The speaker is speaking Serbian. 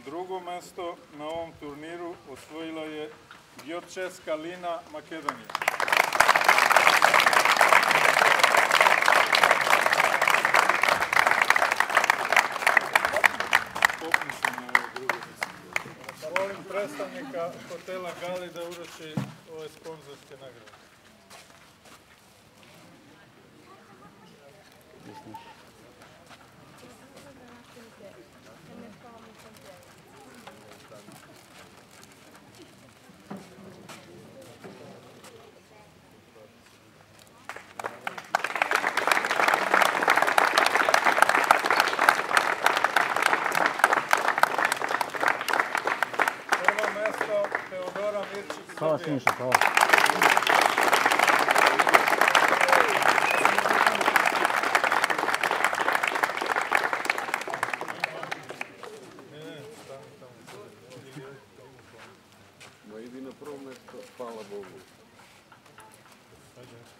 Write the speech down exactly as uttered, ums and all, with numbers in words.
Drugo mesto na ovom turniru osvojila je Gjorčeska Lina, Makedonija. Molim predstavnika hotela Gali da uruči ove sponzorske nagrade. Hvala Siniša, hvala. Ma idi na prvo mesto, hvala Bogu. Ajde.